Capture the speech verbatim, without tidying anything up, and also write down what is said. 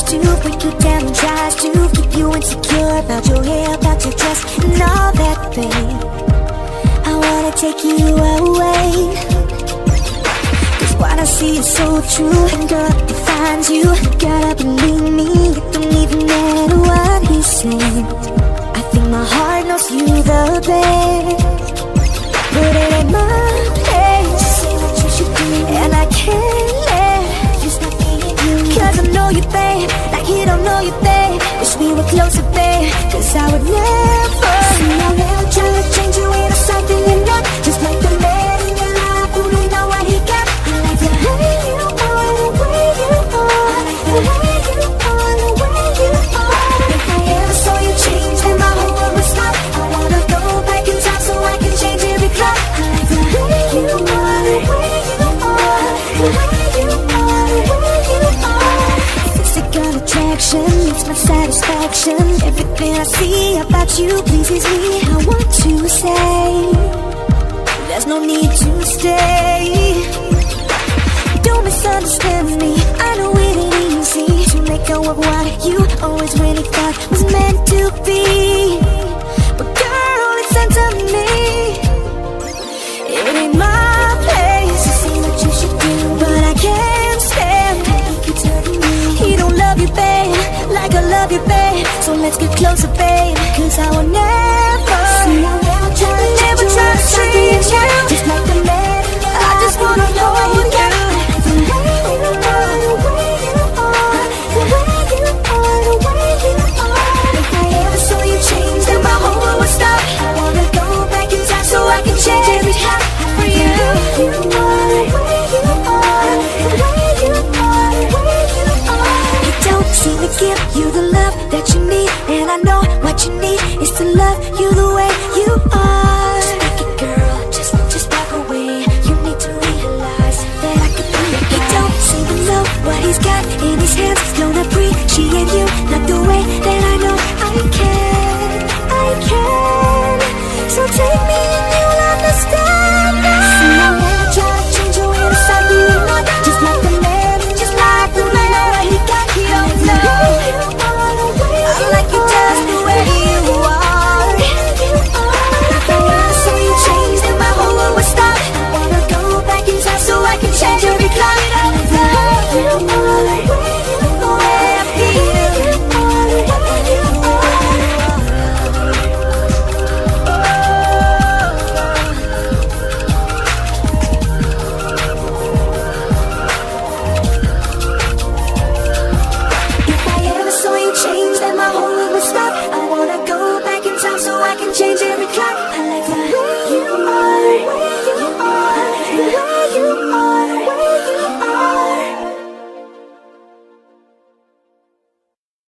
to break you down and tries to keep you insecure about your hair, about your dress, and all that, babe. I wanna take you away, cause what I see is so true. And girl, it defines you. Gotta believe me, it don't even matter what he said. I think my heart knows you the best, but it ain't my place to say what you should do. And I can't let you stop being you, cause I know you, babe, like you don't know you, babe. Wish we were closer, babe, cause I would never. See, I'll never try to change you into something you're not. Just like the man in your life who don't know what he got. I like the way you are, the way you are, the way you are, the way you are. If I ever saw you change, then my whole world would stop. I wanna go back in time so I can change every clock. I like the way you are, the way you are, the way you are, the way you are. Physical attraction, it's my satisfaction. Everything I see about you pleases me. I want to say there's no need to stay. Don't misunderstand me, I know it ain't easy to let go of what you always really thought was meant to be. But girl, listen to me, it ain't my place to say what you should do, but I can't stand you telling me he don't love you, babe, like I love you, babe. So let's get closer, babe, cause I will never, see, I'll never try to, never try to change you. Just like the man, I just wanna hold you. The way you are, the way you are, the way you are, the way you are. If I ever saw you change, then my whole world would stop. I wanna go back in time so I can change every time for you. You are the way you are, the way you are, the way you are. He don't seem to give you the love that you need, and I know what you need is to love you the way you are. Just take it, girl, just, just walk away. You need to realize that I could be your guy. He don't seem to know what he's got in his hands. Don't appreciate you, not the way that I know I can, I can. So take me